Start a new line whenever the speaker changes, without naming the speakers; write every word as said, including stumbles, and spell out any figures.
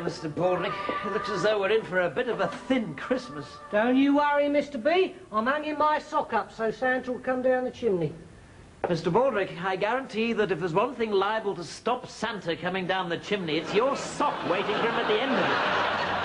Mister Baldrick. It looks as though we're in for a bit of a thin Christmas.
Don't you worry, Mister B. I'm hanging my sock up so Santa will come down the chimney.
Mister Baldrick, I guarantee that if there's one thing liable to stop Santa coming down the chimney, it's your sock waiting for him at the end of it.